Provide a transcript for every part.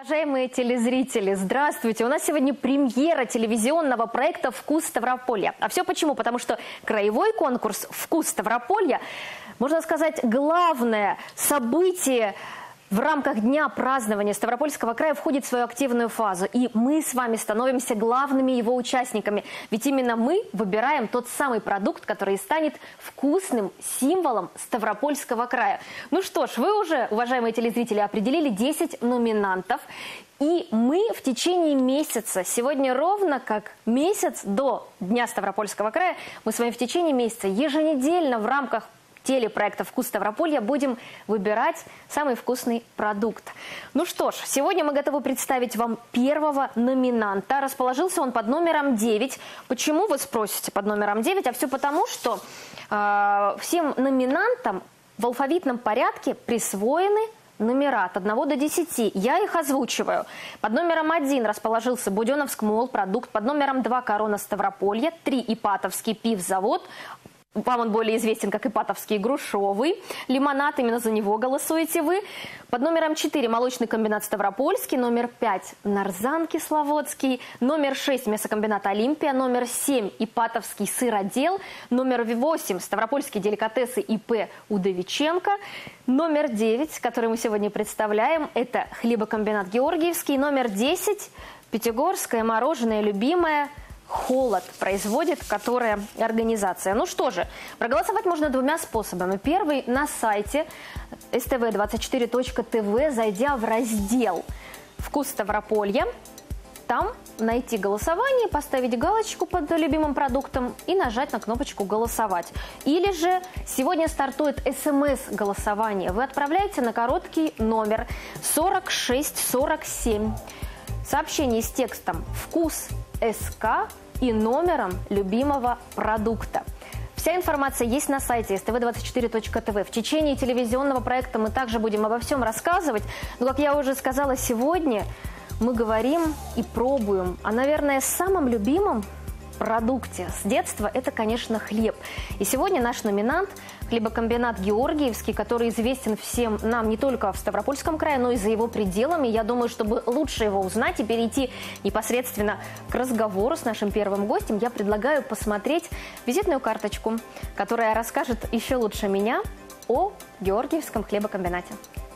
Уважаемые телезрители, здравствуйте! У нас сегодня премьера телевизионного проекта «Вкус Ставрополья». А все почему? Потому что краевой конкурс «Вкус Ставрополья», можно сказать, главное событие в рамках Дня празднования Ставропольского края входит в свою активную фазу. И мы с вами становимся главными его участниками. Ведь именно мы выбираем тот самый продукт, который станет вкусным символом Ставропольского края. Ну что ж, вы уже, уважаемые телезрители, определили 10 номинантов. И мы в течение месяца, сегодня ровно как месяц до Дня Ставропольского края, мы с вами в течение месяца еженедельно в рамках телепроекта «Вкус Ставрополья» будем выбирать самый вкусный продукт. Ну что ж, сегодня мы готовы представить вам первого номинанта. Расположился он под номером 9. Почему, вы спросите, под номером 9? А все потому, что всем номинантам в алфавитном порядке присвоены номера от 1 до 10. Я их озвучиваю. Под номером 1 расположился Буденновск молпродукт, под номером 2 Корона Ставрополья, 3 Ипатовский пивзавод. Вам он более известен как Ипатовский грушовый. Лимонад, именно за него голосуете вы. Под номером 4 молочный комбинат Ставропольский. Номер 5 Нарзан Кисловодский. Номер 6 мясокомбинат Олимпия. Номер 7 Ипатовский сыродел. Номер 8 Ставропольские деликатесы ИП Удовиченко. Номер 9, который мы сегодня представляем, это хлебокомбинат Георгиевский. Номер 10 Пятигорское мороженое любимое «Холод» производит, которая организация. Ну что же, проголосовать можно двумя способами. Первый — на сайте stv24.tv, зайдя в раздел «Вкус Ставрополья». Там найти голосование, поставить галочку под любимым продуктом и нажать на кнопочку «Голосовать». Или же сегодня стартует СМС-голосование. Вы отправляете на короткий номер 4647 сообщение с текстом «Вкус СК» и номером любимого продукта. Вся информация есть на сайте stv24.tv. В течение телевизионного проекта мы также будем обо всем рассказывать. Но, как я уже сказала, сегодня мы говорим и пробуем о, наверное, самом любимом продукте с детства – это, конечно, хлеб. И сегодня наш номинант – хлебокомбинат Георгиевский, который известен всем нам не только в Ставропольском крае, но и за его пределами. Я думаю, чтобы лучше его узнать и перейти непосредственно к разговору с нашим первым гостем, я предлагаю посмотреть визитную карточку, которая расскажет еще лучше меня о Георгиевском хлебокомбинате.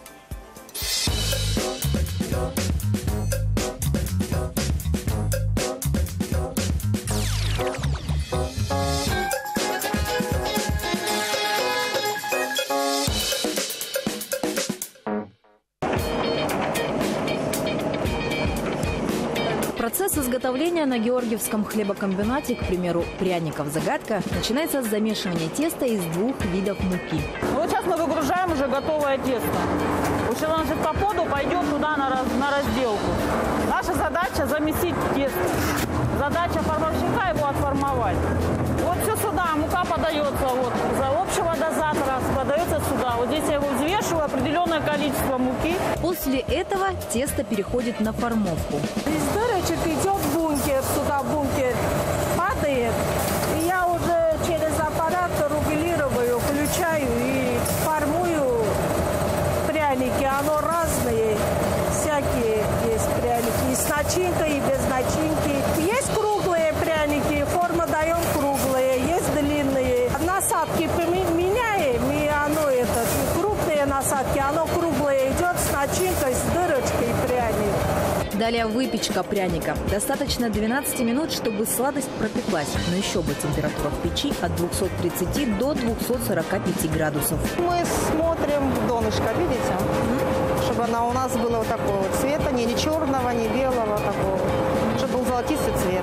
Процесс изготовления на Георгиевском хлебокомбинате, к примеру, пряников-загадка, начинается с замешивания теста из 2 видов муки. Вот сейчас мы выгружаем уже готовое тесто. Уже оно по поду пойдет туда на разделку. Наша задача замесить тесто. Задача формовщика его отформовать. Вот все сюда, мука подается вот за общего дозатора, подается сюда. Вот здесь я его взвешиваю, определенное количество муки. После этого тесто переходит на формовку. Из дырочек идет бункер, сюда бункер падает. И я уже через аппарат регулирую, включаю и формую пряники. Оно разные, всякие есть пряники. И с начинкой, и без начинки. Есть круглые пряники, форма даем круглые, есть длинные. Насадки меняем, и оно крупные насадки, оно круглое идет с начинкой, с дырочкой пряник. Далее выпечка пряника. Достаточно 12 минут, чтобы сладость пропеклась. Но еще бы температура в печи от 230 до 245 градусов. Мы смотрим в донышко, видите? Чтобы она у нас была вот такого вот цвета, ни черного, ни белого такого. Чтобы был золотистый цвет.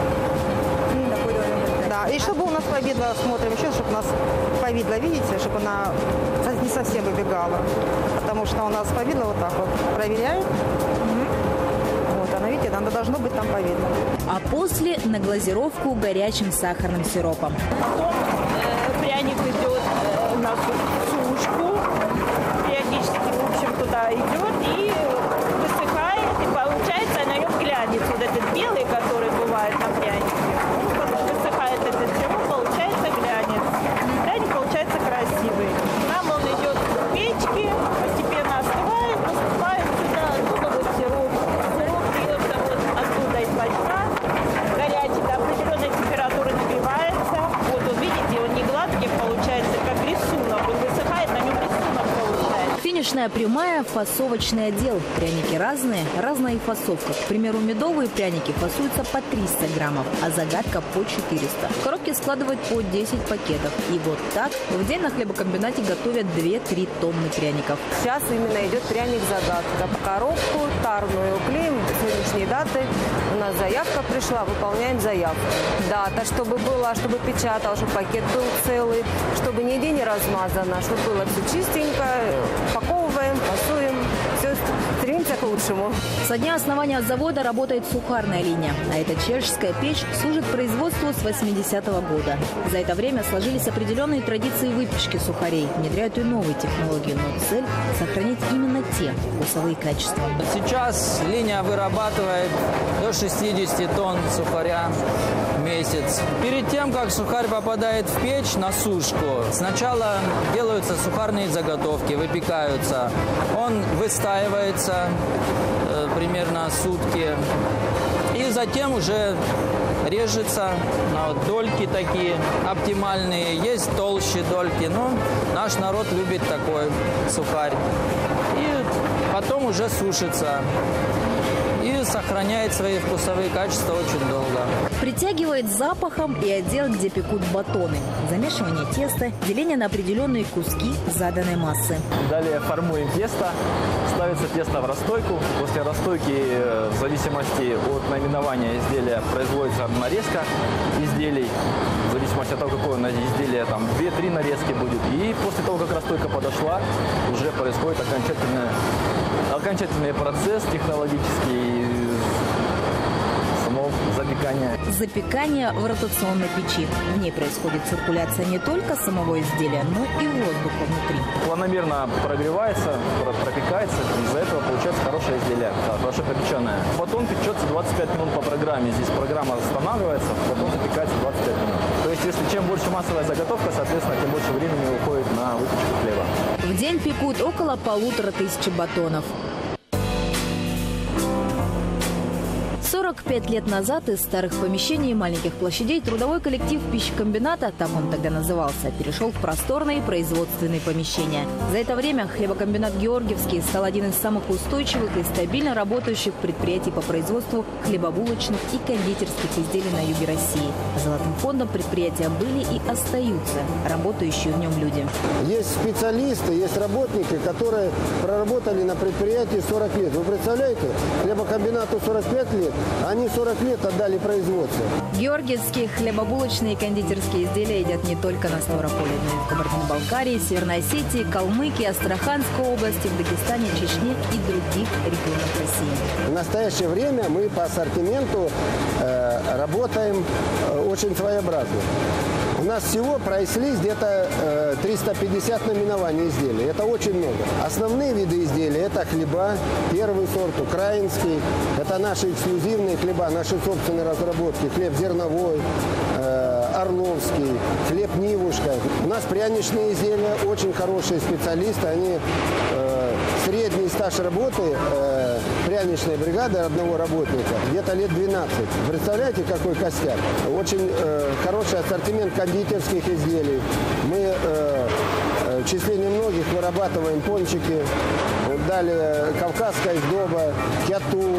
Да, и чтобы у нас повидло, смотрим еще, чтобы у нас повидло, видите, чтобы она не совсем выбегала. Потому что у нас повидло вот так вот. Проверяем. Вот, она, видите, она должно быть там повидло. А после на глазировку горячим сахарным сиропом. Потом пряник идет на сушку. Периодически, в общем, туда идет и высыхает. И получается на нем глянец. Вот этот белый, который бывает на прянике. Потом высыхает этот сироп, получается глянец. Пряник получается красивый. Нам он идет в печке, постепенно остывает, поступает сюда, оттуда вот сироп. Линия прямая, фасовочный отдел. Пряники разные, разная и фасовка. К примеру, медовые пряники фасуются по 300 граммов, а загадка по 400. В коробке складывают по 10 пакетов. И вот так в день на хлебокомбинате готовят 2-3 тонны пряников. Сейчас именно идет пряник-загадка. Коробку тарную клеим сегодняшней даты. У нас заявка пришла, выполняем заявку. Дата, чтобы была, чтобы печатал, чтобы пакет был целый, чтобы нигде не размазано, чтобы было все чистенько. Упаковываем, фасуем, все стремимся к лучшему. Со дня основания завода работает сухарная линия. А эта чешская печь служит производству с 80-го года. За это время сложились определенные традиции выпечки сухарей. Внедряют и новые технологии, но цель – сохранить именно те вкусовые качества. Сейчас линия вырабатывает до 60 тонн сухаря в месяц. Перед тем, как сухарь попадает в печь на сушку, сначала делаются сухарные заготовки, выпекаются. Он выстаивается примерно сутки. И затем уже режется на дольки такие оптимальные. Есть толще дольки, но наш народ любит такой сухарь. И потом уже сушится. И сохраняет свои вкусовые качества очень долго. Притягивает запахом и отдел, где пекут батоны. Замешивание теста, деление на определенные куски заданной массы. Далее формуем тесто. Ставится тесто в расстойку. После расстойки, в зависимости от наименования изделия, производится нарезка изделий. В зависимости от того, какое изделие, там 2-3 нарезки будет. И после того, как расстойка подошла, уже происходит окончательный процесс технологический, само запекание. Запекание в ротационной печи. В ней происходит циркуляция не только самого изделия, но и воздуха внутри. Планомерно прогревается, пропекается, из-за этого получается хорошее изделие, хорошо пропеченное. Батон печется 25 минут по программе. Здесь программа останавливается, батон запекается 25 минут. То есть, если чем больше массовая заготовка, соответственно, тем больше времени уходит на выпечку хлеба. В день пекут около 1500 батонов. 45 лет назад из старых помещений и маленьких площадей трудовой коллектив пищекомбината, так он тогда назывался, перешел в просторные производственные помещения. За это время хлебокомбинат Георгиевский стал один из самых устойчивых и стабильно работающих предприятий по производству хлебобулочных и кондитерских изделий на юге России. Золотым фондом предприятия были и остаются работающие в нем люди. Есть специалисты, есть работники, которые проработали на предприятии 40 лет. Вы представляете, хлебокомбинату 45 лет, они 40 лет отдали производство. Георгиевские хлебобулочные и кондитерские изделия едят не только на Ставрополе, но и в Кабардино-Балкарии, Северной Осетии, Калмыкии, Астраханской области, в Дагестане, Чечне и других регионах России. В настоящее время мы по ассортименту работаем очень своеобразно. У нас всего произвелись где-то 350 наименований изделий. Это очень много. Основные виды изделий – это хлеба, первый сорт, украинский. Это наши эксклюзивные хлеба, наши собственные разработки. Хлеб зерновой, орловский, хлеб Нивушка. У нас пряничные изделия, очень хорошие специалисты. Они средний стаж работы пряничной бригады одного работника где-то лет 12. Представляете, какой костяк? Очень хороший ассортимент кондитерских изделий. Мы в числе немногих вырабатываем пончики. Далее кавказская сдоба, кяту,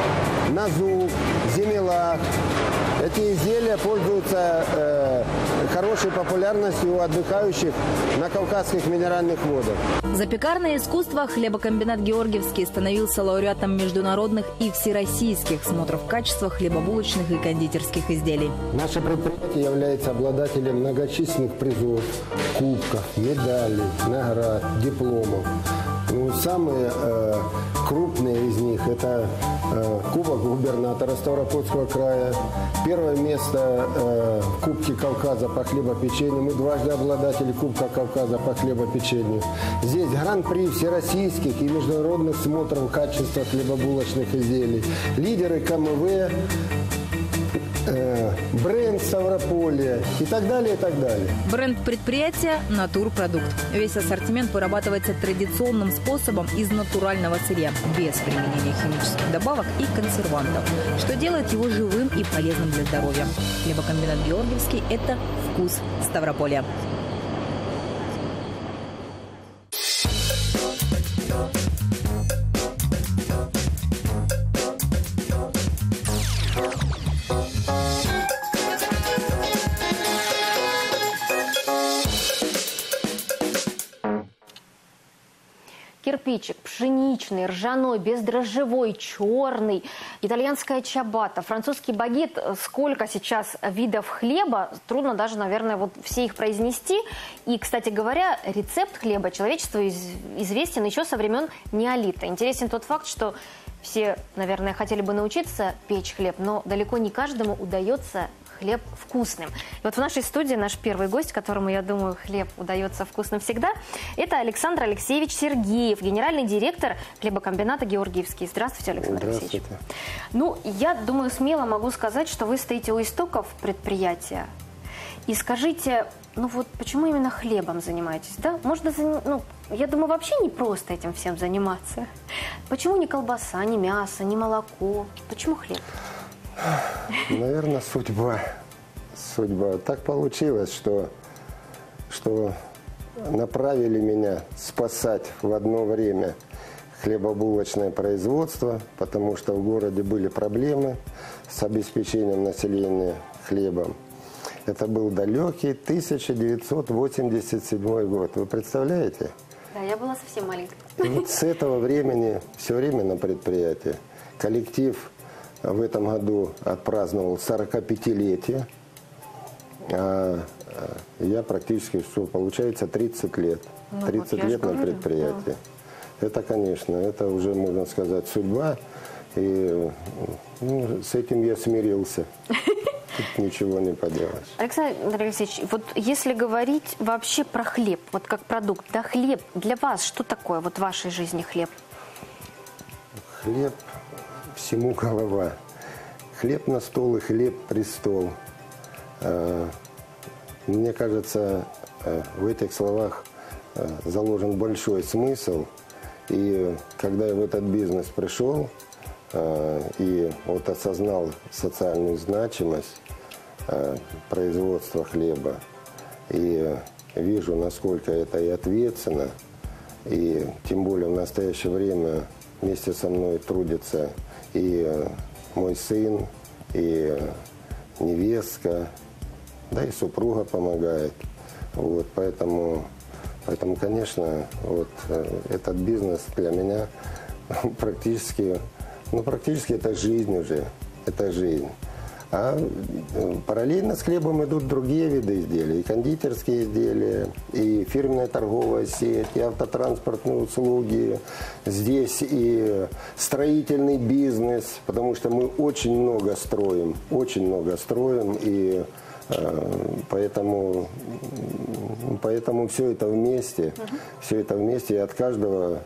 назук, земелах. Эти изделия пользуются хорошей популярностью у отдыхающих на Кавказских минеральных водах. За пекарное искусство хлебокомбинат Георгиевский становился лауреатом международных и всероссийских смотров качества хлебобулочных и кондитерских изделий. Наше предприятие является обладателем многочисленных призов, кубков, медалей, наград, дипломов. Самые крупные из них – это Кубок губернатора Ставропольского края, первое место в Кубке Кавказа по хлебопечению. Мы дважды обладатели Кубка Кавказа по хлебопечению. Здесь гран-при всероссийских и международных смотров качества хлебобулочных изделий. Лидеры КМВ, бренд Ставрополья и так далее, и так далее. Бренд предприятия – «Натурпродукт». Весь ассортимент вырабатывается традиционным способом из натурального сырья, без применения химических добавок и консервантов, что делает его живым и полезным для здоровья. Хлебокомбинат Георгиевский – это вкус Ставрополя. кирпичик, пшеничный, ржаной, бездрожжевой, черный, итальянская чиабатта, французский багет. Сколько сейчас видов хлеба, трудно даже, наверное, вот все их произнести. И, кстати говоря, рецепт хлеба человечеству известен еще со времен неолита. Интересен тот факт, что все, наверное, хотели бы научиться печь хлеб, но далеко не каждому удается хлеб вкусным. И вот в нашей студии наш первый гость, которому, я думаю, хлеб удается вкусным всегда, это Александр Алексеевич Сергеев, генеральный директор хлебокомбината «Георгиевский». Здравствуйте, Александр Алексеевич. Ну, я думаю, смело могу сказать, что вы стоите у истоков предприятия. И скажите, ну вот почему именно хлебом занимаетесь? Да? Можно, я думаю, вообще не просто этим всем заниматься. Почему не колбаса, не мясо, не молоко? Почему хлеб? Наверное, судьба. Так получилось, что направили меня спасать в одно время хлебобулочное производство, потому что в городе были проблемы с обеспечением населения хлебом. Это был далекий 1987 год. Вы представляете? Да, я была совсем маленькой. И вот с этого времени все время на предприятии. Коллектив в этом году отпраздновал 45-летие, а я практически, что получается, 30 лет. 30 лет на предприятии. Да. Это, конечно, это уже, можно сказать, судьба. И с этим я смирился. Тут ничего не поделаешь. Александр Алексеевич, вот если говорить вообще про хлеб, вот как продукт, да, хлеб для вас, что такое вот в вашей жизни хлеб? Хлеб всему голова. Хлеб на стол и хлеб престол. Мне кажется, в этих словах заложен большой смысл. И когда я в этот бизнес пришел и вот осознал социальную значимость производства хлеба, и вижу, насколько это и ответственно, и тем более в настоящее время вместе со мной трудится и мой сын, и невестка, да и супруга помогает. Вот, поэтому, конечно, вот этот бизнес для меня практически это жизнь уже, это жизнь. А параллельно с хлебом идут другие виды изделий, и кондитерские изделия, и фирменная торговая сеть, и автотранспортные услуги, здесь и строительный бизнес, потому что мы очень много строим, и поэтому все это вместе, и от каждого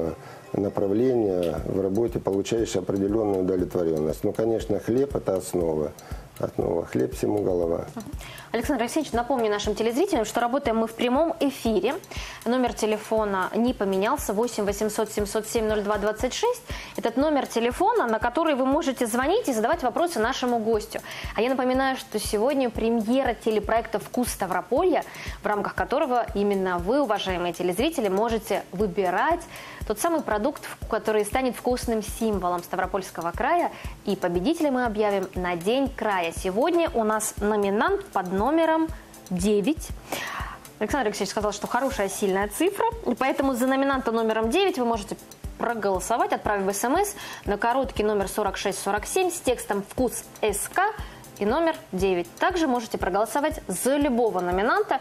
направления в работе получаешь определенную удовлетворенность. Ну, конечно, хлеб – это основа. Хлеб всему голова. Александр Алексеевич, напомню нашим телезрителям, что работаем мы в прямом эфире. Номер телефона не поменялся, 8 800 707 02 26. Этот номер телефона, на который вы можете звонить и задавать вопросы нашему гостю. А я напоминаю, что сегодня премьера телепроекта «Вкус Ставрополья», в рамках которого именно вы, уважаемые телезрители, можете выбирать тот самый продукт, который станет вкусным символом Ставропольского края. И победителя мы объявим на День края. Сегодня у нас номинант под номером 9. Александр Алексеевич сказал, что хорошая, сильная цифра. И поэтому за номинанта номером 9 вы можете проголосовать, отправив СМС на короткий номер 4647 с текстом «Вкус СК» и номер 9. Также можете проголосовать за любого номинанта.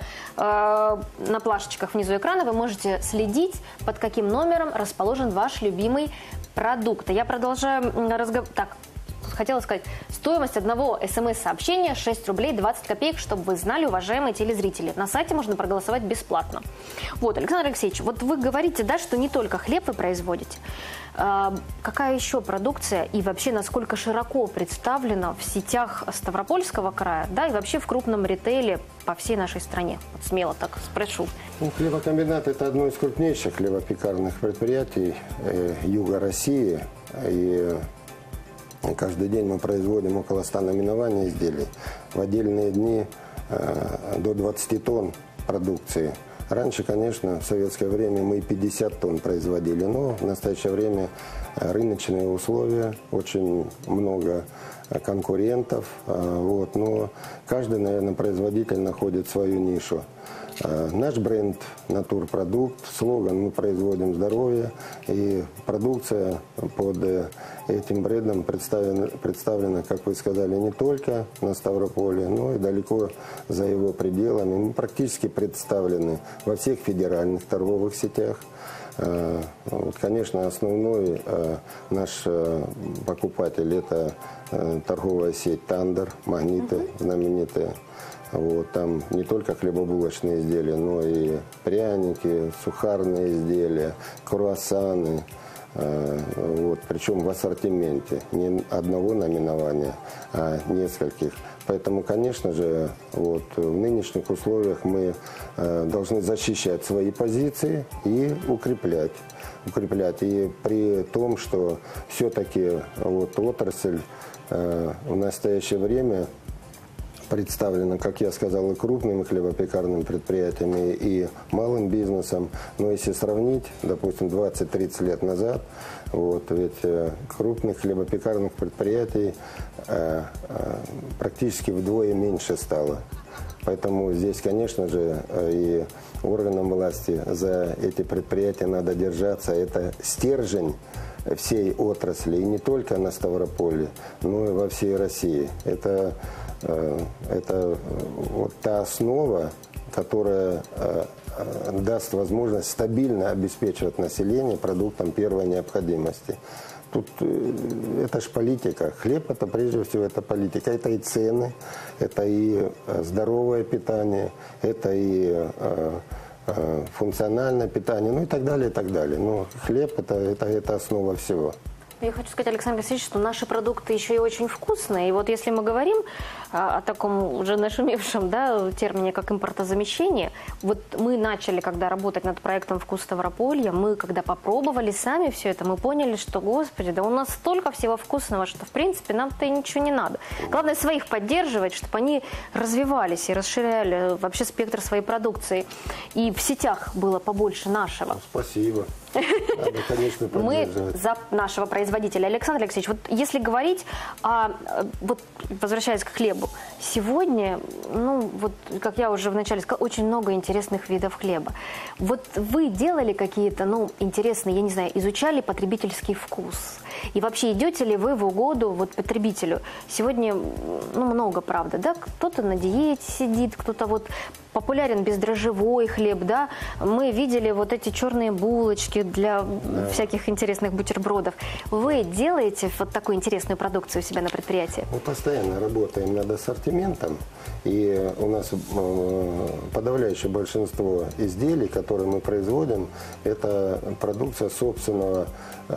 На плашечках внизу экрана вы можете следить, под каким номером расположен ваш любимый продукт. Я продолжаю разговор. Так, хотела сказать, стоимость одного СМС-сообщения 6 рублей 20 копеек, чтобы вы знали, уважаемые телезрители. На сайте можно проголосовать бесплатно. Вот, Александр Алексеевич, вот вы говорите, да, что не только хлеб вы производите. Какая еще продукция и вообще насколько широко представлена в сетях Ставропольского края, да, и вообще в крупном ритейле по всей нашей стране? Вот смело так спрошу. Хлебокомбинат – это одно из крупнейших хлебопекарных предприятий юга России. И каждый день мы производим около 100 наименований изделий. В отдельные дни до 20 тонн продукции. Раньше, конечно, в советское время мы 50 тонн производили, но в настоящее время рыночные условия, очень много конкурентов, вот, но каждый, наверное, производитель находит свою нишу. Наш бренд «Натурпродукт», слоган «Мы производим здоровье», и продукция под этим брендом представлена, как вы сказали, не только на Ставрополе, но и далеко за его пределами. Мы практически представлены во всех федеральных торговых сетях. Вот, конечно, основной наш покупатель – это торговая сеть «Тандер», «Магниты» знаменитые. Вот, там не только хлебобулочные изделия, но и пряники, сухарные изделия, круассаны. Вот, причем в ассортименте. Не одного наименования, а нескольких. Поэтому, конечно же, вот, в нынешних условиях мы должны защищать свои позиции и укреплять. И при том, что все-таки вот, отрасль в настоящее время представлена, как я сказал, и крупными хлебопекарными предприятиями, и малым бизнесом. Но если сравнить, допустим, 20-30 лет назад, вот, ведь крупных хлебопекарных предприятий практически вдвое меньше стало. Поэтому здесь, конечно же, и органам власти за эти предприятия надо держаться. Это стержень всей отрасли, и не только на Ставрополе, но и во всей России. Это вот та основа, которая даст возможность стабильно обеспечивать население продуктом первой необходимости. Тут это же политика. Хлеб – это прежде всего это политика. Это и цены, это и здоровое питание, это и функциональное питание, ну и так далее, и так далее. Но хлеб – это основа всего. Я хочу сказать, Александр Алексеевич, что наши продукты еще и очень вкусные. И вот если мы говорим о таком уже нашумевшем, да, термине, как импортозамещение, вот мы начали, когда работать над проектом «Вкус Ставрополья», мы когда попробовали сами все это, мы поняли, что, господи, да у нас столько всего вкусного, что, в принципе, нам-то и ничего не надо. Главное своих поддерживать, чтобы они развивались и расширяли вообще спектр своей продукции. И в сетях было побольше нашего. Спасибо. Надо, конечно, мы за нашего производителя. Александр Алексеевич, вот если говорить вот возвращаясь к хлебу, сегодня, ну, вот, как я уже вначале сказала, очень много интересных видов хлеба. Вот вы делали какие-то, ну, интересные, я не знаю, изучали потребительский вкус? И вообще идете ли вы в угоду вот потребителю? Сегодня, ну, много, правда, да? Кто-то на диете сидит, кто-то вот популярен бездрожжевой хлеб, да? Мы видели вот эти черные булочки для всяких интересных бутербродов. Вы делаете вот такую интересную продукцию у себя на предприятии? Мы постоянно работаем над ассортиментом, и у нас подавляющее большинство изделий, которые мы производим, это продукция собственного,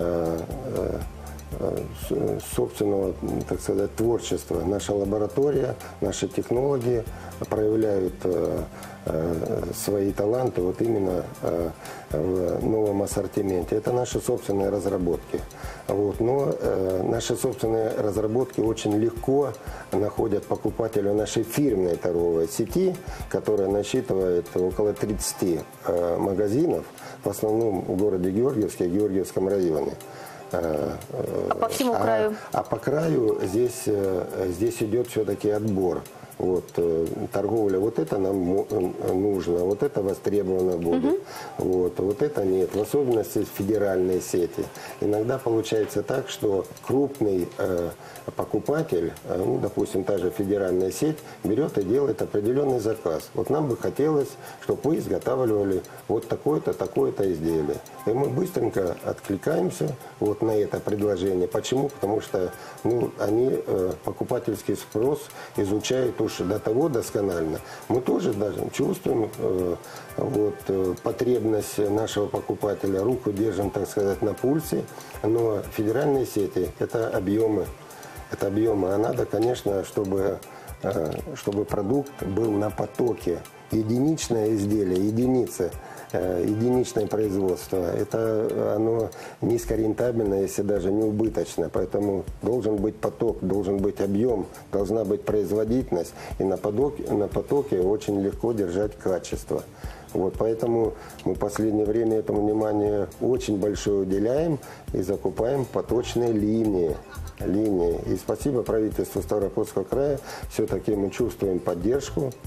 так сказать, творчества. Наша лаборатория, наши технологи проявляют свои таланты вот именно в новом ассортименте. Это наши собственные разработки. Вот. Но наши собственные разработки очень легко находят покупателя нашей фирменной торговой сети, которая насчитывает около 30 магазинов, в основном в городе Георгиевске и Георгиевском районе. А по всему краю? А по краю здесь идет все-таки отбор. Вот, торговля, вот это нам нужно, вот это востребовано будет, вот это нет. В особенности федеральные сети. Иногда получается так, что крупный покупатель, ну, допустим, та же федеральная сеть, берет и делает определенный заказ. Вот нам бы хотелось, чтобы вы изготавливали вот такое-то, такое-то изделие. И мы быстренько откликаемся вот на это предложение. Почему? Потому что, ну, они покупательский спрос изучают уж до того досконально. Мы тоже даже чувствуем потребность нашего покупателя, руку держим, так сказать, на пульсе. Но федеральные сети – это объемы. А надо, конечно, чтобы продукт был на потоке. Единичное изделие, единичное производство, это оно низкорентабельно, если даже не убыточно. Поэтому должен быть поток, должен быть объем, должна быть производительность. И на потоке очень легко держать качество. Вот, поэтому мы в последнее время этому внимание очень большое уделяем и закупаем поточные линии. И спасибо правительству Ставропольского края, все-таки мы чувствуем поддержку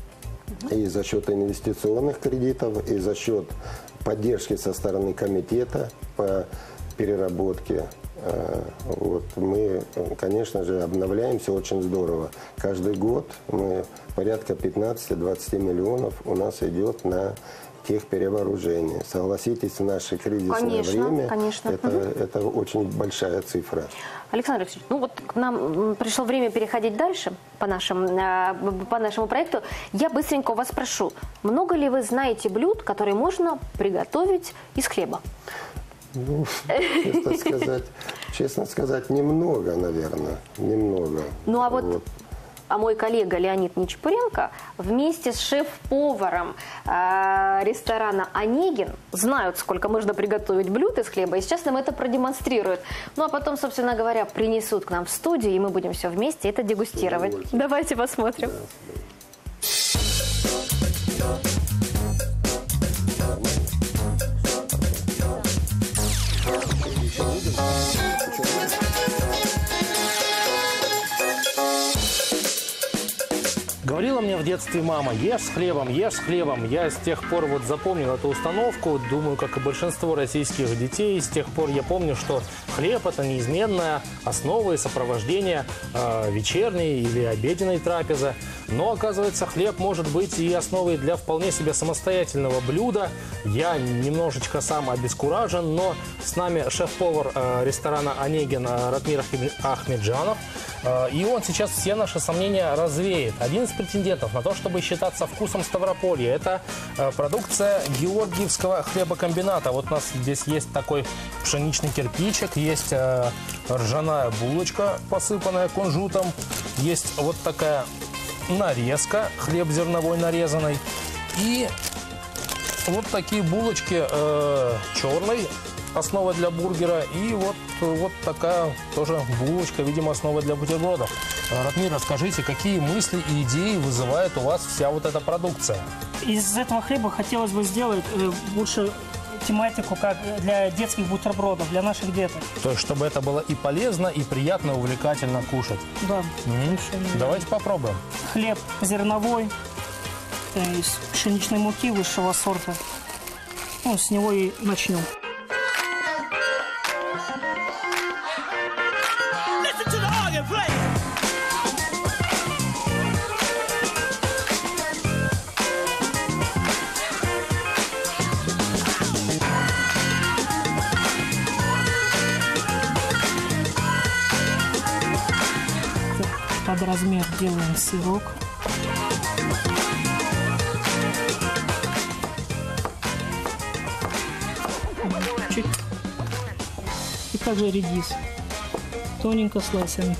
И за счет инвестиционных кредитов, и за счет поддержки со стороны комитета по переработке. Вот, мы, конечно же, обновляемся очень здорово. Каждый год мы порядка 15-20 миллионов у нас идет на техперевооружение. Согласитесь, в наше кризисное время это очень большая цифра. Александр Алексеевич, ну вот к нам пришло время переходить дальше по нашему проекту. Я быстренько у вас спрошу, много ли вы знаете блюд, которые можно приготовить из хлеба? Ну, честно сказать, немного, наверное, немного. Ну, а вот мой коллега Леонид Нечапуренко вместе с шеф-поваром ресторана «Онегин» знают, сколько можно приготовить блюд из хлеба, и сейчас нам это продемонстрируют. Ну, а потом, собственно говоря, принесут к нам в студию, и мы будем все вместе это дегустировать. Давайте посмотрим. Говорила мне в детстве мама: ешь с хлебом, ешь с хлебом. Я с тех пор вот запомнил эту установку. Думаю, как и большинство российских детей, с тех пор я помню, что хлеб – это неизменная основа и сопровождение вечерней или обеденной трапезы. Но, оказывается, хлеб может быть и основой для вполне себе самостоятельного блюда. Я немножечко сам обескуражен, но с нами шеф-повар ресторана «Онегин» Ратмир Ахмеджанов. И он сейчас все наши сомнения развеет. Один из претендентов на то, чтобы считаться вкусом Ставрополья, это продукция Георгиевского хлебокомбината. Вот у нас здесь есть такой пшеничный кирпичик, есть ржаная булочка, посыпанная кунжутом, есть вот такая нарезка, хлеб зерновой нарезанный, и вот такие булочки черной, основа для бургера, и вот такая тоже булочка, видимо, основа для бутербродов. Ратмир, расскажите, какие мысли и идеи вызывает у вас вся вот эта продукция? Из этого хлеба хотелось бы сделать лучше тематику, как для детских бутербродов, для наших деток. То есть, чтобы это было и полезно, и приятно, увлекательно кушать. Да. Давайте попробуем. Хлеб зерновой, из пшеничной муки высшего сорта. Ну, с него и начнем. Под размер делаем сырок. Чуть. И также редис. Тоненько слайсами.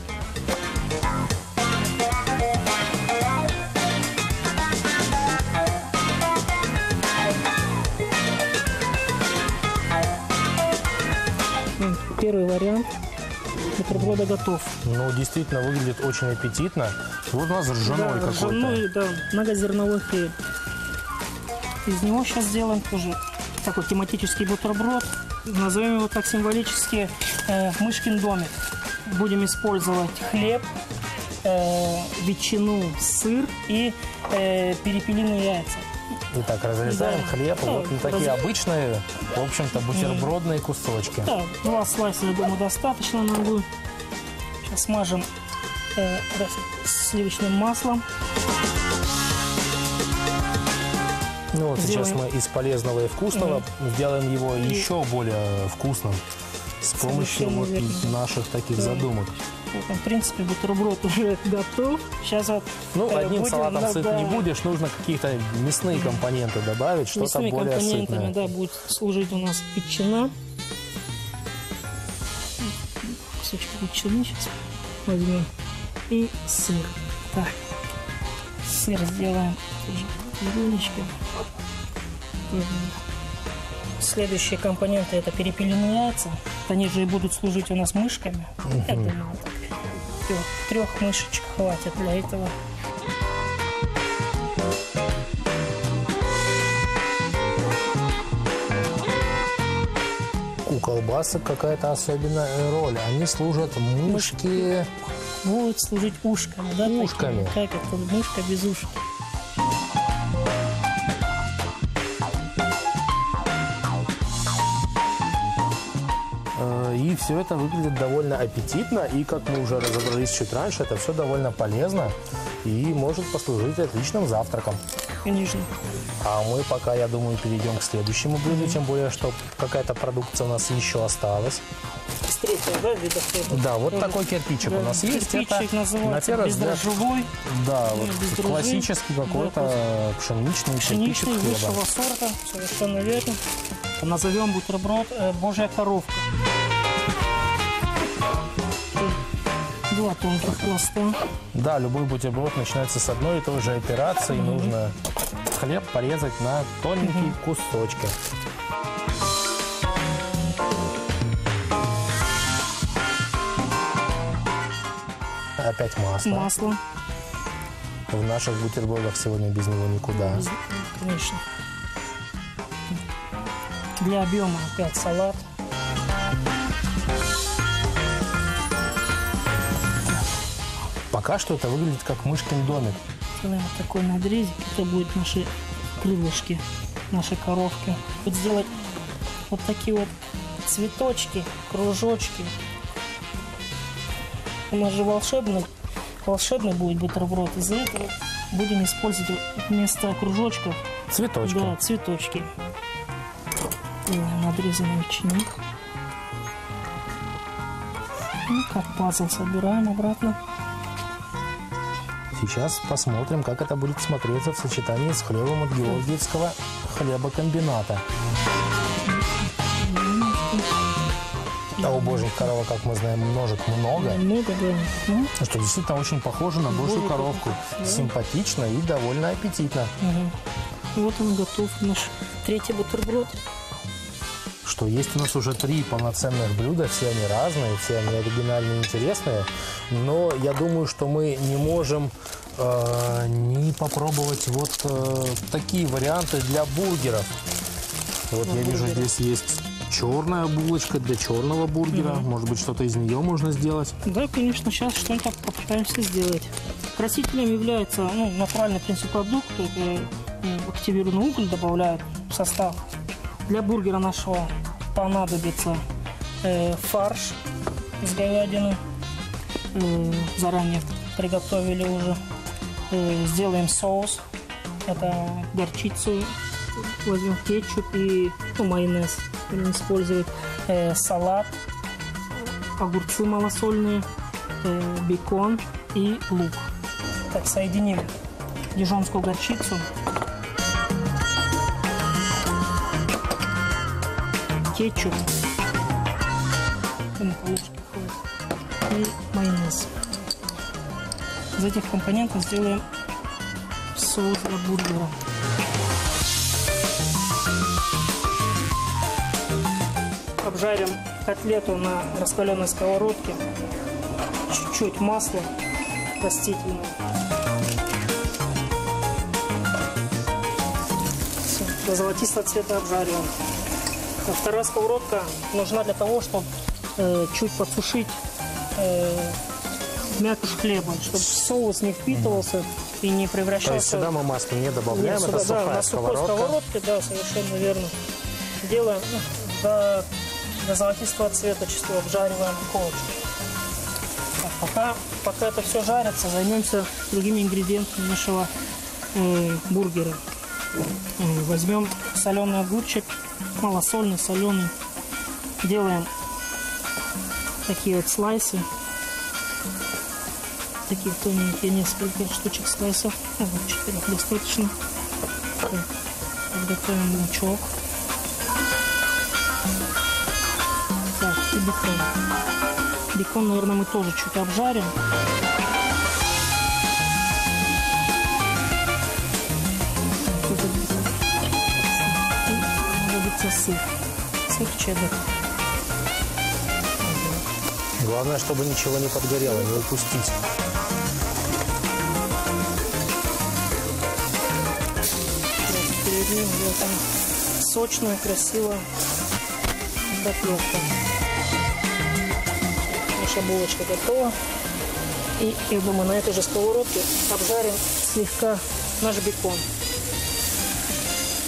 Первый вариант бутерброда готов. Ну, действительно, выглядит очень аппетитно. Вот у нас ржаной какой-то. Ржаной, да, многозерновой хлеб. Из него сейчас сделаем тоже такой тематический бутерброд. Назовем его так символически «Мышкин домик». Будем использовать хлеб, ветчину, сыр и перепелиные яйца. Итак, разрезаем хлеб. Вот такие обычные, в общем-то, бутербродные кусочки. Да, 2 слайса, я думаю, достаточно нам будет. Сейчас смажем сливочным маслом. Ну вот сейчас мы из полезного и вкусного сделаем его еще более вкусным с помощью вот наших таких задумок. В принципе, бутерброд уже готов. Сейчас вот одним салатом сыт не будешь, нужно какие-то мясные компоненты добавить, что-то более сытное. Да, будет служить у нас ветчина. Кусочек ветчины сейчас возьмем. И сыр. Так. Сыр сделаем булочки. Следующие компоненты — это перепелиные яйца. Они же и будут служить у нас мышками. Я думаю, так. 3 мышечек хватит для этого. У колбасок какая-то особенная роль. Они служат мышки. Будут служить ушками, да? Ушками. Как это? Мышка без ушек. все это выглядит довольно аппетитно. И, как мы уже разобрались чуть раньше, это все довольно полезно и может послужить отличным завтраком. Конечно. А мы пока, я думаю, перейдем к следующему блюду, тем более, что какая-то продукция у нас еще осталась. С третьего, да, вида хлеба? Да, вот такой кирпичик у нас есть. Кирпичик Это, называется на первый взгляд, бездрожжевой. да, вот бездрожжевой. классический какой-то пшеничный кирпичик Пшеничный, хлеба. высшего сорта, совершенно верно. Назовем бутерброд «Божья коровка». Два тонких пласта. Да, любой бутерброд начинается с одной и той же операции. Нужно хлеб порезать на тоненькие кусочки. Опять масло. Масло. В наших бутербродах сегодня без него никуда. Конечно. Для объема опять салат. Пока что это выглядит как мышкин домик. Делаем вот такой надрезик. Это будут наши крылышки, наши коровки. Вот сделать вот такие вот цветочки, кружочки. У нас же волшебный будет бутерброд. Из-за этого будем использовать вместо кружочков цветочки. Да, цветочки. Делаем надрезанный ученик. И как пазл собираем обратно. Сейчас посмотрим, как это будет смотреться в сочетании с хлебом от Георгиевского хлебокомбината. А у божьих коровок, как мы знаем, ножек много. Много, да. Что действительно очень похоже на божью коровку. Да. Симпатично и довольно аппетитно. Вот он готов, наш третий бутерброд. Что есть у нас уже 3 полноценных блюда, все они разные, все они оригинальные и интересные. Но я думаю, что мы не можем не попробовать вот такие варианты для бургеров. Вот я вижу, здесь есть черная булочка для черного бургера. Может быть, что-то из нее можно сделать? Да, конечно, сейчас что-нибудь попытаемся сделать. Красителем является натуральный принцип продукта. Активированный уголь добавляют в состав. Для бургера нашего понадобится фарш с говядины. Заранее приготовили уже. Сделаем соус. Это горчицу. Возьмем кетчуп и майонез. Будем использовать салат, огурцы малосольные, бекон и лук. Так, соединим дижонскую горчицу. Кетчуп и майонез. Из этих компонентов сделаем соус для бургера. Обжарим котлету на раскаленной сковородке. Чуть-чуть масла растительного. Все, до золотистого цвета обжариваем. А вторая сковородка нужна для того, чтобы чуть подсушить мякиш хлеба, чтобы соус не впитывался и не превращался. То есть сюда мы масло не добавляем, сюда, это сухая на сухой сковородке, да, совершенно верно. Делаем до золотистого цвета, чисто обжариваем корочку. Пока это все жарится, займемся другими ингредиентами нашего бургера. Возьмем соленый огурчик, малосольный, соленый. Делаем такие вот слайсы. Такие тоненькие, несколько штучек слайсов. Вот 4 достаточно. Подготовим лучок. Так, и бекон. Бекон, наверное, мы тоже чуть обжарим. Сыр. Сыр чеддер. Главное, чтобы ничего не подгорело, не упустить. Перед ним сочная, красивая котлетка. Наша булочка готова. И, я думаю, на этой же сковородке обжарим слегка наш бекон.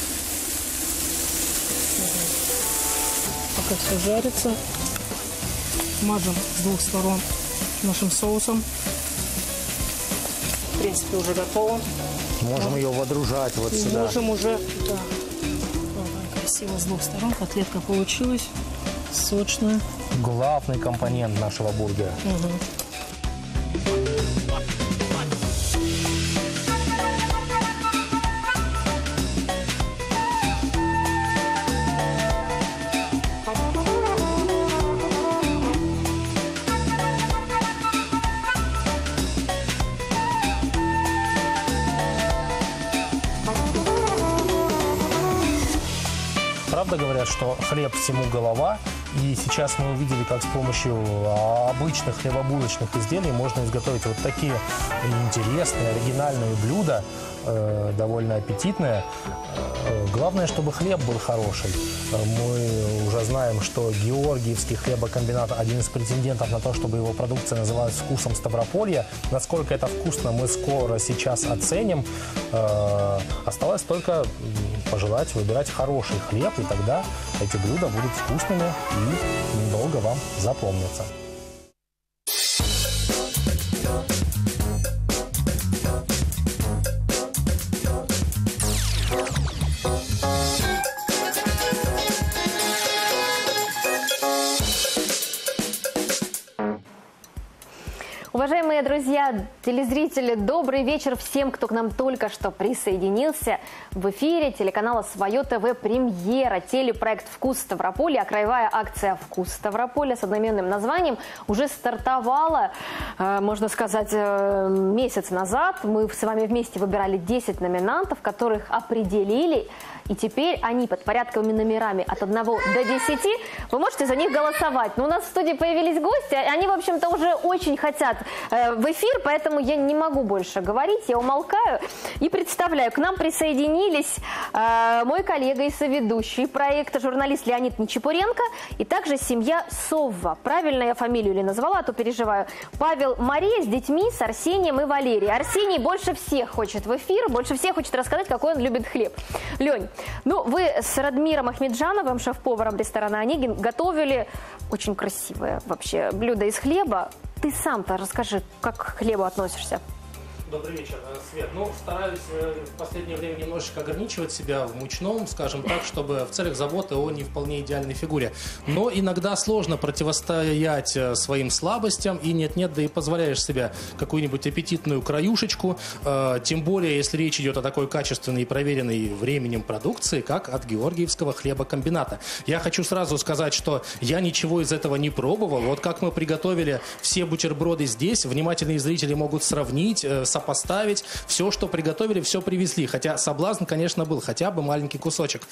Пока все жарится, Мажем с двух сторон нашим соусом. В принципе, уже готово. Можем ее водружать вот сюда. Можем уже, да. Красиво с двух сторон. Котлетка получилась. Сочная. Главный компонент нашего бургера. Правда говорят, что хлеб всему голова, и сейчас мы увидели, как с помощью обычных хлебобулочных изделий можно изготовить вот такие интересные, оригинальные блюда, довольно аппетитные. Главное, чтобы хлеб был хороший. Мы уже знаем, что Георгиевский хлебокомбинат один из претендентов на то, чтобы его продукция называлась «Вкусом Ставрополья». Насколько это вкусно, мы скоро сейчас оценим. Осталось только пожелать выбирать хороший хлеб, и тогда эти блюда будут вкусными и недолго вам запомнятся. Уважаемые друзья, телезрители, добрый вечер всем, кто к нам только что присоединился. В эфире телеканала «Свое ТВ» премьера. Телепроект «Вкус Ставрополья», а краевая акция «Вкус Ставрополья» с одноименным названием уже стартовала, можно сказать, месяц назад. Мы с вами вместе выбирали 10 номинантов, которых определили. И теперь они под порядковыми номерами от 1 до 10. Вы можете за них голосовать. Но у нас в студии появились гости. Они, в общем-то, уже очень хотят в эфир, поэтому я не могу больше говорить. Я умолкаю и представляю. К нам присоединились мой коллега и соведущий проекта, журналист Леонид Нечепуренко, и также семья Совва. Правильно я фамилию ли назвала, а то переживаю. Павел, Мария с детьми, с Арсением и Валерией. Арсений больше всех хочет в эфир, больше всех хочет рассказать, какой он любит хлеб. Лень, ну, вы с Радмиром Ахмеджановым, шеф-поваром ресторана «Онегин», готовили очень красивое вообще блюдо из хлеба. Ты сам-то расскажи, как к хлебу относишься? Добрый вечер, Свет. Ну, стараюсь в последнее время немножечко ограничивать себя в мучном, скажем так, чтобы в целях заботы о не вполне идеальной фигуре. Но иногда сложно противостоять своим слабостям, и нет-нет, да и позволяешь себе какую-нибудь аппетитную краюшечку, тем более, если речь идет о такой качественной и проверенной временем продукции, как от Георгиевского хлебокомбината. Я хочу сразу сказать, что я ничего из этого не пробовал. Вот как мы приготовили все бутерброды здесь, внимательные зрители могут сравнить, сопоставить. Все, что приготовили, все привезли. Хотя соблазн, конечно, был. Хотя бы маленький кусочек.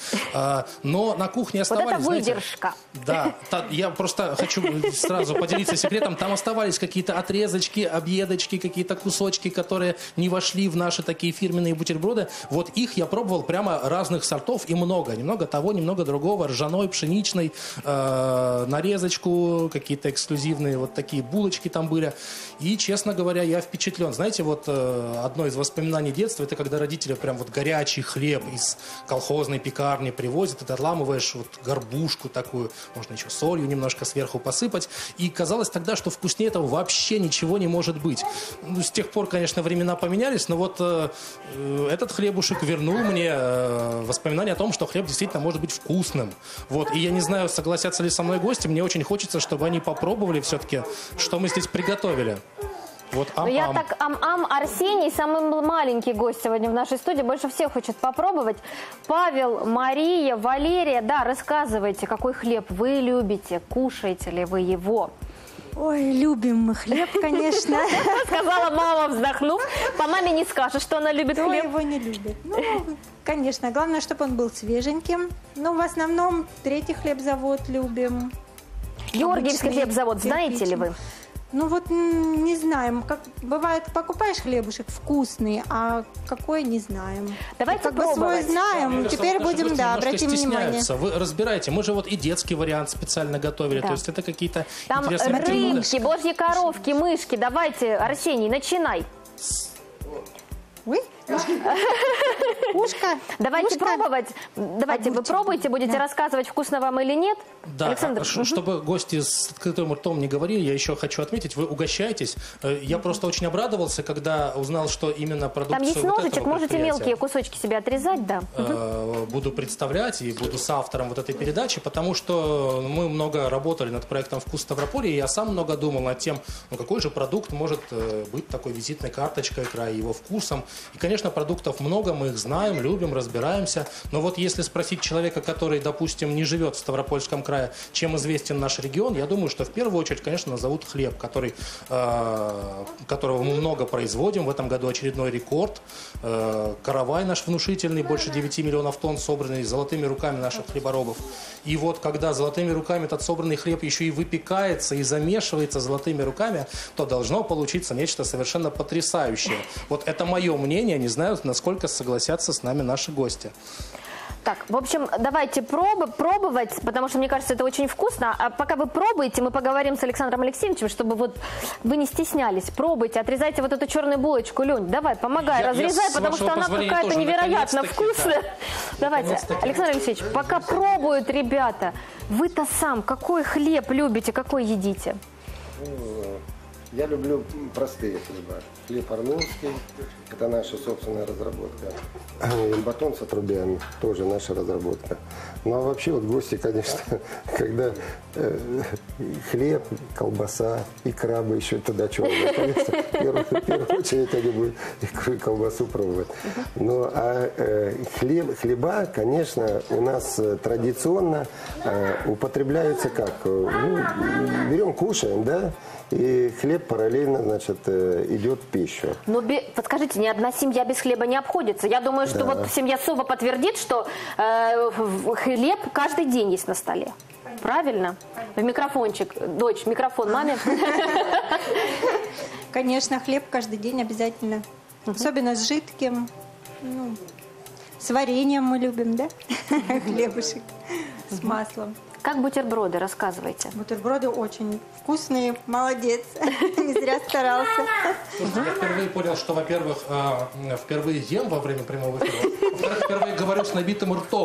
Но на кухне оставались... Вот это выдержка. Знаете, да. Я просто хочу сразу поделиться секретом. Там оставались какие-то отрезочки, объедочки, какие-то кусочки, которые не вошли в наши такие фирменные бутерброды. Вот их я пробовал прямо разных сортов и много. Немного того, немного другого. Ржаной, пшеничной, нарезочку, какие-то эксклюзивные вот такие булочки там были. И, честно говоря, я впечатлен. Знаете, вот одно из воспоминаний детства, это когда родители прям вот горячий хлеб из колхозной пекарни привозят, и ты отламываешь вот горбушку такую, можно еще солью немножко сверху посыпать, и казалось тогда, что вкуснее этого вообще ничего не может быть. Ну, с тех пор, конечно, времена поменялись, но вот этот хлебушек вернул мне воспоминания о том, что хлеб действительно может быть вкусным. Вот. И я не знаю, согласятся ли со мной гости, мне очень хочется, чтобы они попробовали все-таки, что мы здесь приготовили. Вот я так Арсений, самый маленький гость сегодня в нашей студии, больше всех хочет попробовать. Павел, Мария, Валерия, да, рассказывайте, какой хлеб вы любите, кушаете ли вы его? Ой, любим мы хлеб, конечно. Сказала мама, вздохнув. По маме не скажешь, что она любит хлеб. Кто его не любит? Ну, конечно, главное, чтобы он был свеженьким. Но в основном третий хлебзавод любим. Георгиевский хлебзавод, знаете ли вы? Ну вот не знаем, как бывает, покупаешь хлебушек вкусный, а какой не знаем. Давайте как бы свой знаем, теперь будем, да, обратим внимание. Вы разбираете, мы же вот и детский вариант специально готовили, да. То есть это какие-то там рыбки, божьи коровки, мышки. Давайте, Арсений, начинай. Ой. Ушко. Давайте пробовать. Давайте, вы пробуйте, будете рассказывать, вкусно вам или нет. Да, Александр. чтобы гости с открытым ртом не говорили, я еще хочу отметить, вы угощаетесь. Я просто очень обрадовался, когда узнал, что именно продукцию Там есть ножичек, можете предприятия мелкие кусочки себе отрезать, да. буду представлять и буду соавтором вот этой передачи, потому что мы много работали над проектом «Вкус Ставрополья», и я сам много думал над тем, ну, какой же продукт может быть такой визитной карточкой края, его вкусом. И, конечно, продуктов много, мы их знаем, любим, разбираемся. Но вот если спросить человека, который, допустим, не живет в Ставропольском крае, чем известен наш регион, я думаю, что в первую очередь, конечно, назовут хлеб, которого мы много производим. В этом году очередной рекорд. Каравай наш внушительный, больше 9 миллионов тонн, собранный золотыми руками наших хлеборобов. И вот когда золотыми руками этот собранный хлеб еще и выпекается и замешивается золотыми руками, то должно получиться нечто совершенно потрясающее. Вот это мое мнение, не знаю, насколько согласятся с нами наши гости. Так, в общем, давайте пробовать, потому что, мне кажется, это очень вкусно. А пока вы пробуете, мы поговорим с Александром Алексеевичем, чтобы вот вы не стеснялись. Пробуйте, отрезайте вот эту черную булочку. Лень, давай, помогай, разрезай, потому что она какая-то невероятно вкусная. Да. Давайте, Александр Алексеевич, пока пробуют ребята, вы-то сам какой хлеб любите, какой едите? Я люблю простые хлеба. Хлеб орловский, это наша собственная разработка. И батон с отрубями, тоже наша разработка. Ну а вообще вот гости, конечно, когда хлеб, колбаса, икра бы еще туда черная, конечно, в первую очередь они будут икру и колбасу пробовать. Ну а хлеба, конечно, у нас традиционно употребляются как? Ну, берем, кушаем, да? И хлеб параллельно, значит, идет в пищу. Но подскажите, ни одна семья без хлеба не обходится. Я думаю, что вот семья Сова подтвердит, что хлеб каждый день есть на столе. Правильно? В микрофончик. Дочь, микрофон маме. Конечно, хлеб каждый день обязательно. Особенно с жидким. Ну, с вареньем мы любим, да? Хлебушек с маслом. Как бутерброды? Рассказывайте. Бутерброды очень вкусные. Молодец. Не зря старался. Слушайте, я впервые понял, что, во-первых, впервые ем во время прямого эфира. Во-вторых, впервые говорю с набитым ртом.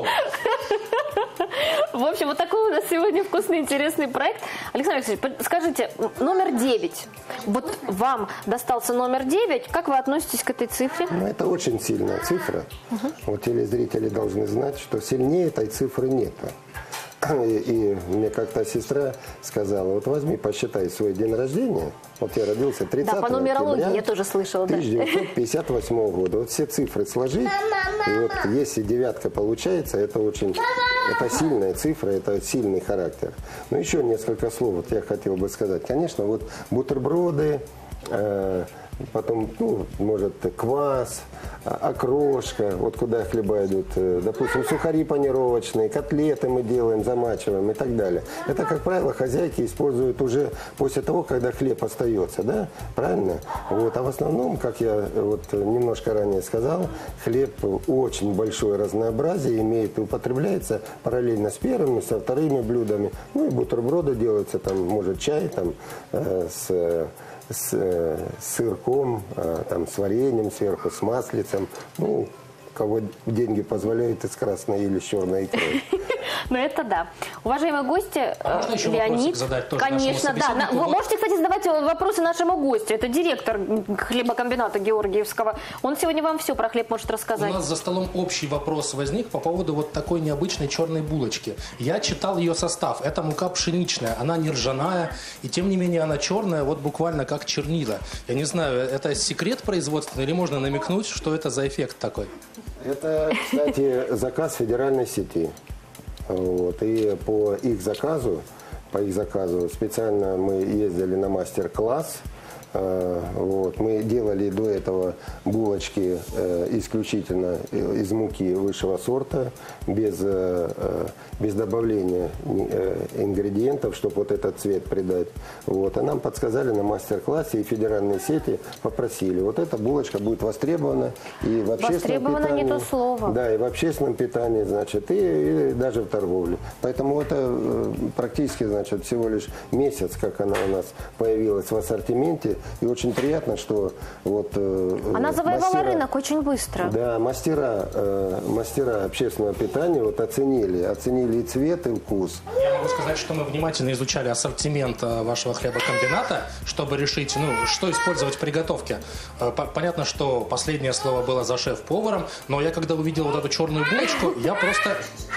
В общем, вот такой у нас сегодня вкусный, интересный проект. Александр Алексеевич, скажите, номер 9. Вот вам достался номер 9. Как вы относитесь к этой цифре? Ну, это очень сильная цифра. Вот телезрители должны знать, что сильнее этой цифры нет. И мне как-то сестра сказала, вот возьми, посчитай свой день рождения. Вот я родился 30 да, по нумерологии я тоже слышала. 1958 года. Вот все цифры сложить, и вот если девятка получается, это очень, это сильная цифра, это сильный характер. Но еще несколько слов вот я хотел бы сказать. Конечно, вот бутерброды, потом, ну, может, квас, окрошка, вот куда хлеба идут, допустим, сухари панировочные, котлеты мы делаем, замачиваем и так далее. Это, как правило, хозяйки используют уже после того, когда хлеб остается, да, правильно? Вот, а в основном, как я вот немножко ранее сказал, хлеб очень большое разнообразие имеет и употребляется параллельно с первыми, со вторыми блюдами. Ну и бутерброды делаются, там, может, чай, там, с сырком, там, с вареньем сверху, с маслицем. Ну, кого деньги позволяют, и с красной или с черной икрой. Ну, это да. Уважаемые гости, можно еще Леонид, задать тоже конечно, да. Вы можете, кстати, задавать вопросы нашему гостю. Это директор хлебокомбината Георгиевского. Он сегодня вам все про хлеб может рассказать. У нас за столом общий вопрос возник по поводу вот такой необычной черной булочки. Я читал ее состав. Это мука пшеничная. Она не ржаная, и тем не менее она черная, вот буквально как чернила. Я не знаю, это секрет производства или можно намекнуть, что это за эффект такой? Это, кстати, заказ федеральной сети. Вот, и по их заказу специально мы ездили на мастер-класс. Вот, мы делали до этого булочки исключительно из муки высшего сорта, без добавления ингредиентов, чтобы вот этот цвет придать. Вот, а нам подсказали на мастер-классе, и федеральные сети попросили. Вот эта булочка будет востребована и в общественном питании. Не то слово. Да, и в общественном питании, значит, и даже в торговле. Поэтому это практически, значит, всего лишь месяц, как она у нас появилась в ассортименте. И очень приятно, что вот... Она завоевала рынок очень быстро. Да, мастера общественного питания вот оценили и цвет, и вкус. Я могу сказать, что мы внимательно изучали ассортимент вашего хлебокомбината, чтобы решить, что использовать в приготовке. Понятно, что последнее слово было за шеф-поваром, но я когда увидел вот эту черную булочку, я просто...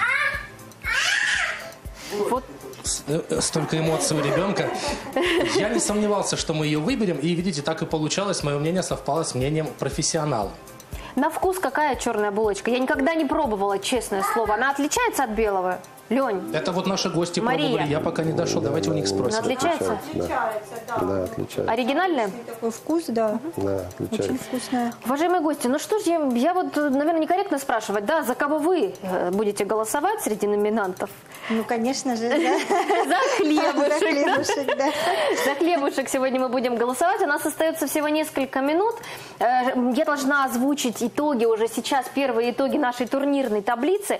Вот. Столько эмоций у ребенка. Я не сомневался, что мы ее выберем, и, видите, так и получалось. Мое мнение совпало с мнением профессионала. На вкус какая черная булочка? Я никогда не пробовала, честное слово. Она отличается от белого? Лень. Это вот наши гости Мария. пробовали, я пока не дошел. Давайте у них спросим. Она отличается? Отличается, да. Да, отличается. Оригинальная? Такой вкус, да. Да, отличается. Очень вкусная. Уважаемые гости, ну что ж, я вот, наверное, некорректно спрашивать, да, за кого вы будете голосовать среди номинантов? Ну, конечно же, да. За хлебушек. Да. За хлебушек сегодня мы будем голосовать. У нас остается всего несколько минут. Я должна озвучить итоги уже сейчас, первые итоги нашей турнирной таблицы.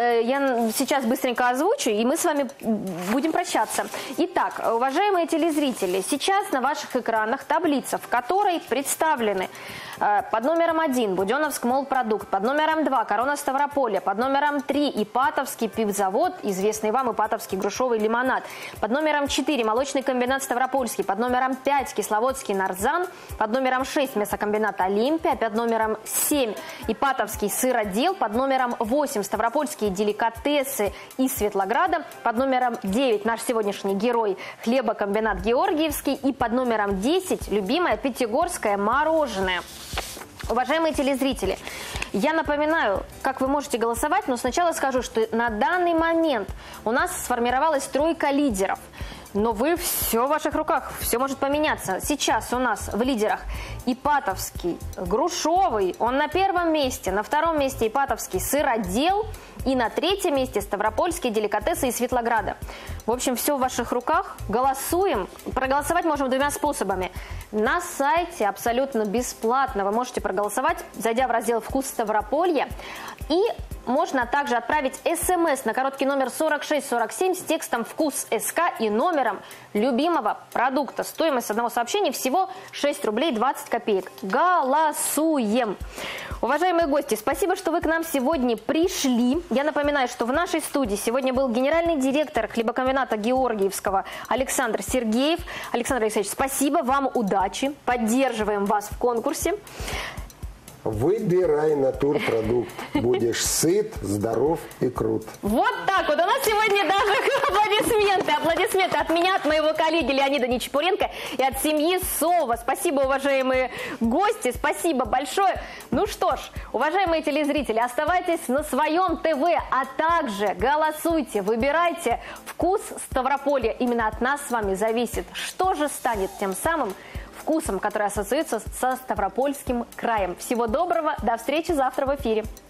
Я сейчас быстренько озвучу, и мы с вами будем прощаться. Итак, уважаемые телезрители, сейчас на ваших экранах таблица, в которой представлены под номером 1 Буденновск Молпродукт, под номером 2 Корона Ставрополья, под номером 3 Ипатовский пивзавод, известный вам Ипатовский грушевый лимонад, под номером 4 Молочный комбинат Ставропольский, под номером 5 Кисловодский Нарзан, под номером 6 мясокомбинат Олимпия, под номером 7 Ипатовский сыродел, под номером 8 Ставропольские деликатесы из Светлограда, под номером 9 наш сегодняшний герой хлебокомбинат Георгиевский и под номером 10 любимое пятигорское мороженое. Уважаемые телезрители, я напоминаю, как вы можете голосовать, но сначала скажу, что на данный момент у нас сформировалась тройка лидеров. Но все в ваших руках, все может поменяться. Сейчас у нас в лидерах Ипатовский грушевый, он на первом месте, на втором месте Ипатовский сыродел и на третьем месте Ставропольские деликатесы из Светлограда. В общем, все в ваших руках. Голосуем. Проголосовать можем двумя способами. На сайте абсолютно бесплатно вы можете проголосовать, зайдя в раздел «Вкус Ставрополья». И можно также отправить СМС на короткий номер 4647 с текстом «Вкус СК» и номером любимого продукта. Стоимость одного сообщения всего 6 рублей 20 копеек. Голосуем! Уважаемые гости, спасибо, что вы к нам сегодня пришли. Я напоминаю, что в нашей студии сегодня был генеральный директор хлебокомбината Георгиевского Александр Сергеев. Александр Алексеевич, спасибо, вам удачи. Поддерживаем вас в конкурсе. Выбирай натурпродукт. Будешь сыт, здоров и крут. Вот так вот. У нас сегодня даже аплодисменты от меня, от моего коллеги Леонида Нечапуренко и от семьи Сова. Спасибо, уважаемые гости, спасибо большое. Ну что ж, уважаемые телезрители, оставайтесь на своем ТВ, а также голосуйте, выбирайте вкус Ставрополья. Именно от нас с вами зависит, что же станет тем самым вкусом, который ассоциируется со Ставропольским краем. Всего доброго, до встречи завтра в эфире.